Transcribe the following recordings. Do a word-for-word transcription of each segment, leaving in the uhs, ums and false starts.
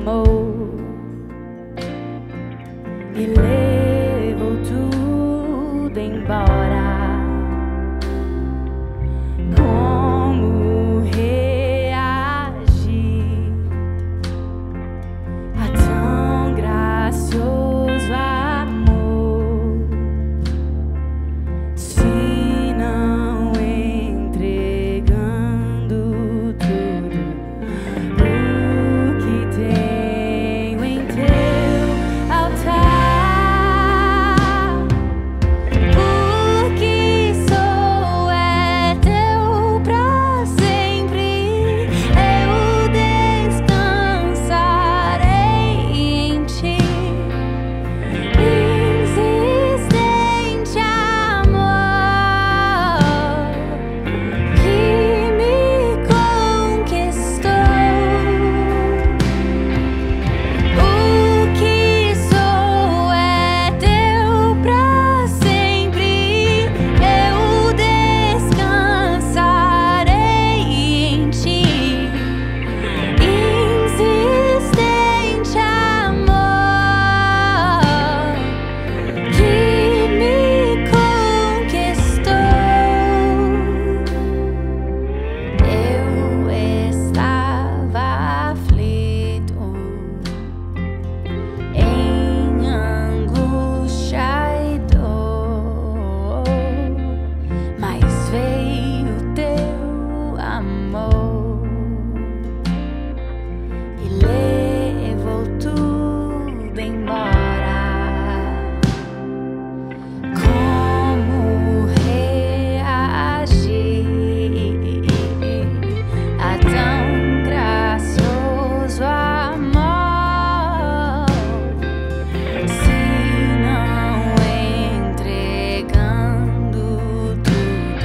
amor e levou tudo embora. Como reagir a tão gracioso amor, se não entregando tudo o que tenho em teu altar? Porque sou é teu pra sempre, eu descansarei em ti. Insistente amor que me conquistou. O que sou é teu pra sempre, eu descansarei em ti. Insistente amor que me conquistou. Eu estava aflito, em angústia e dor, mas veio teu amor e levou tudo embora. Como reagir a tão gracioso amor, se não entregando tudo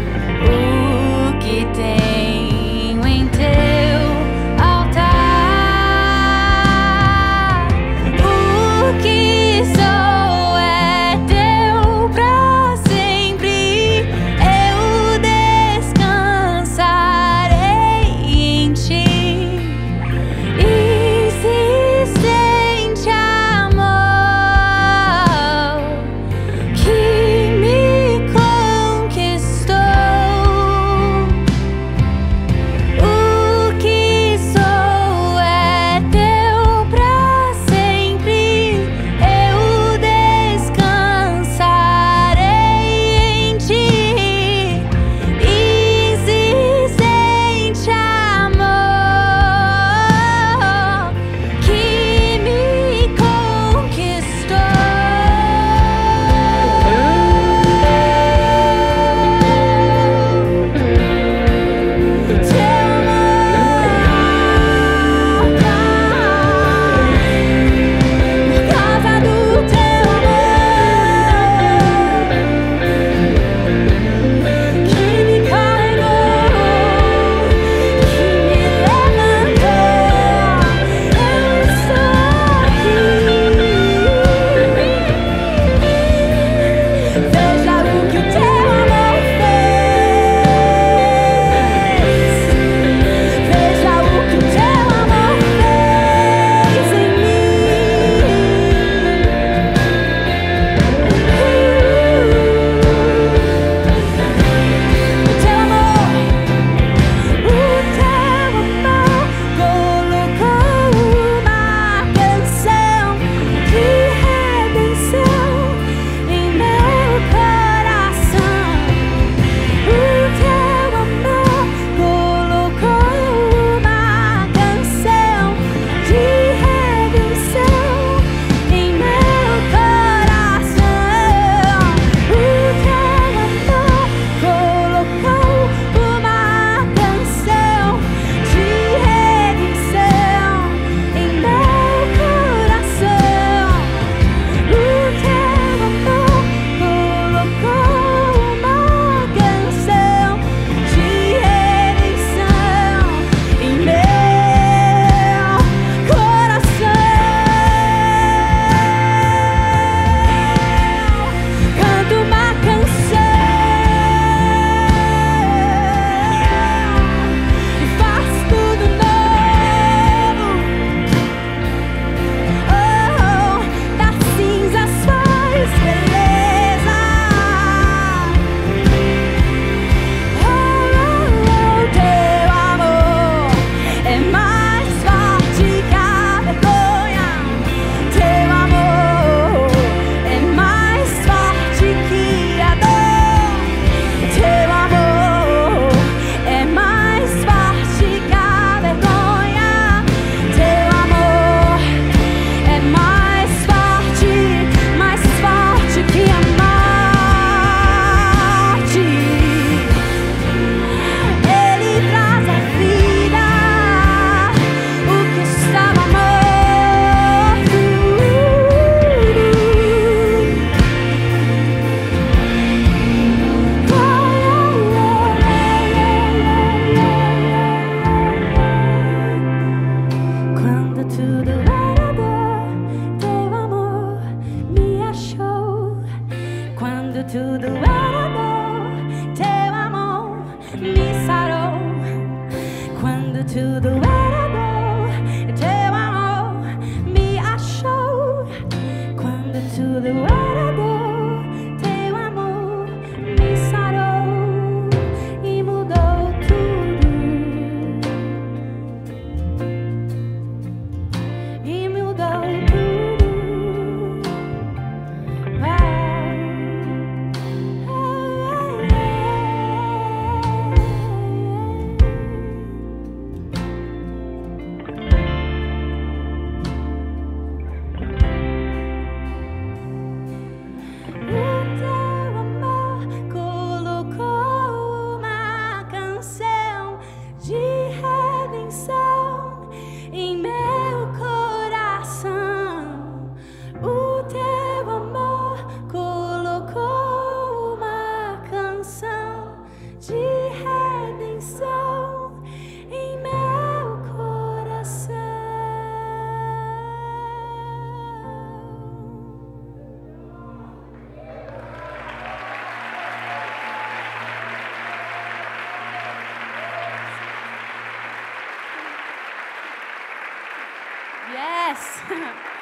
o que tenho em teu altar? Yes!